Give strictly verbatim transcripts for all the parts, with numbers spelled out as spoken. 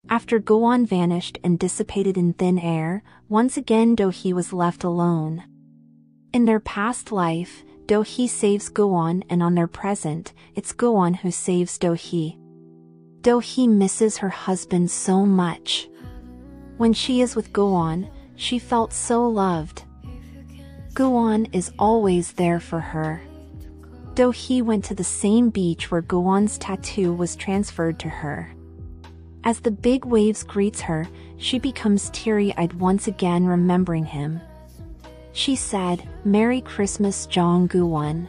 After Go-won vanished and dissipated in thin air, once again Do-hee was left alone. In their past life, Do-hee saves Go-won, and on their present, it's Go-won who saves Do-hee. Do-hee misses her husband so much. When she is with Go-won, she felt so loved. Go-won is always there for her. Do-hee went to the same beach where Go-won's tattoo was transferred to her. As the big waves greets her, she becomes teary-eyed once again remembering him. She said, "Merry Christmas, Jong Go-won.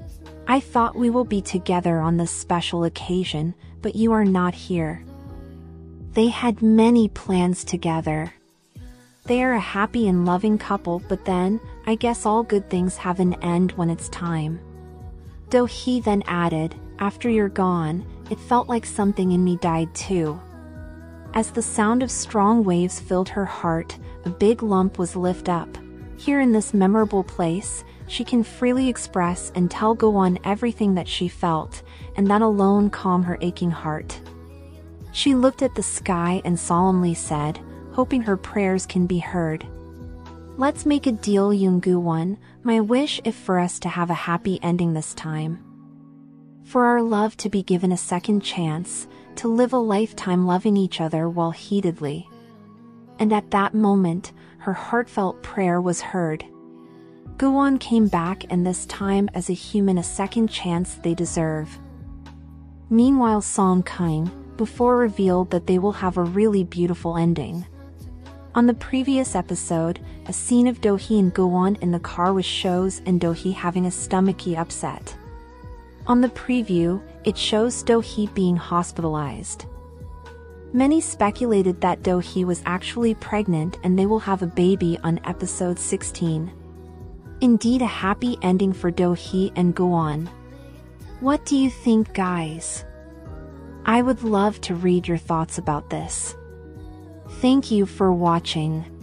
I thought we will be together on this special occasion, but you are not here." They had many plans together. They are a happy and loving couple, but then, I guess all good things have an end when it's time. Do-hee then added, "After you're gone, it felt like something in me died too." As the sound of strong waves filled her heart, a big lump was lifted up. Here in this memorable place, she can freely express and tell Go-won everything that she felt, and that alone calmed her aching heart. She looked at the sky and solemnly said, hoping her prayers can be heard. "Let's make a deal, Yoon Go-won. My wish is for us to have a happy ending this time. For our love to be given a second chance, to live a lifetime loving each other while heatedly." And at that moment, her heartfelt prayer was heard. Go-won came back, and this time as a human, a second chance they deserve. Meanwhile, Song Kang, before revealed that they will have a really beautiful ending. On the previous episode, a scene of Do-hee and Go-won in the car was shows and Do-hee having a stomachache upset. On the preview, it shows Do-hee being hospitalized. Many speculated that Do-hee was actually pregnant and they will have a baby on episode sixteen. Indeed, a happy ending for Do-hee and Go-won. What do you think, guys? I would love to read your thoughts about this. Thank you for watching.